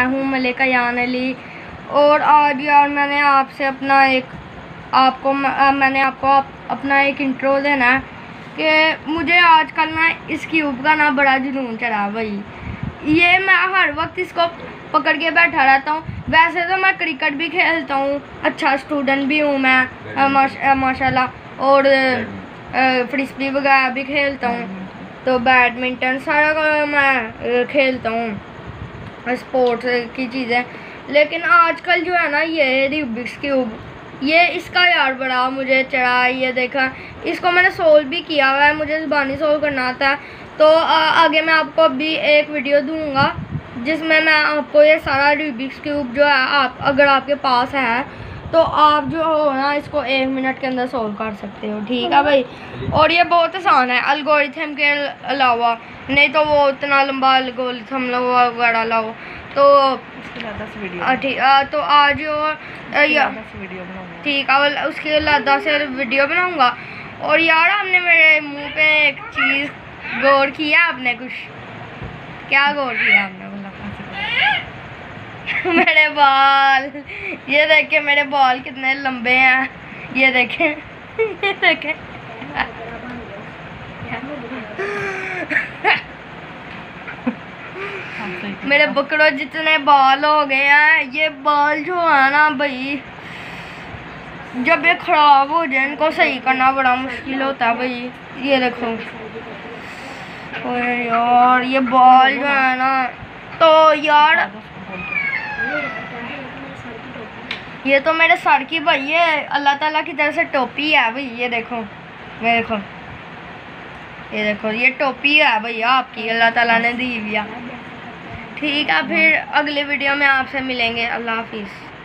हूँ मलिक अयान अली। और आज यार मैंने आपसे अपना अपना एक इंट्रो देना है कि मुझे आजकल ना इस क्यूब का ना बड़ा जुनून चढ़ा भाई। ये मैं हर वक्त इसको पकड़ के बैठा रहता हूँ। वैसे तो मैं क्रिकेट भी खेलता हूँ, अच्छा स्टूडेंट भी हूँ मैं माशाल्लाह, और फ्रिस्बी वगैरह भी खेलता हूँ, तो बैडमिंटन सारा मैं खेलता हूँ, स्पोर्ट्स की चीज़ें। लेकिन आजकल जो है ना ये रूबिक्स क्यूब, ये इसका यार बड़ा मुझे चढ़ा। ये देखा, इसको मैंने सोल्व भी किया हुआ है, मुझे ज़बानी सोल्व करना आता है। तो आगे मैं आपको अभी एक वीडियो दूंगा जिसमें मैं आपको ये सारा रूबिक्स क्यूब जो है अगर आपके पास है तो आप जो हो ना इसको 1 मिनट के अंदर सोल्व कर सकते हो, ठीक है भाई। और ये बहुत आसान है एल्गोरिथम के अलावा, नहीं तो वो उतना लंबा एल्गोरिथम वगैरह लाओ तो ठीक। तो आज ठीक है, उसके अलावा से वीडियो बनाऊंगा। और यार हमने मेरे मुंह पे एक चीज़ गौर किया आपने? कुछ क्या गौर किया आपने? मेरे बाल, ये देखें मेरे बाल कितने लंबे हैं, ये देखें ये देखें मेरे बकरों जितने बाल हो गए हैं। ये बाल जो है ना भाई, जब ये खराब हो जाए इनको सही करना बड़ा मुश्किल होता है भाई। ये देखो यार ये बाल जो है ना, तो यार ये तो मेरे सर की भाई है, अल्लाह ताला की तरफ से टोपी है भाई। ये देखो ये देखो ये टोपी है भैया आपकी, अल्लाह ताला ने दी हुई है। ठीक है, फिर अगले वीडियो में आपसे मिलेंगे। अल्लाह हाफिज़।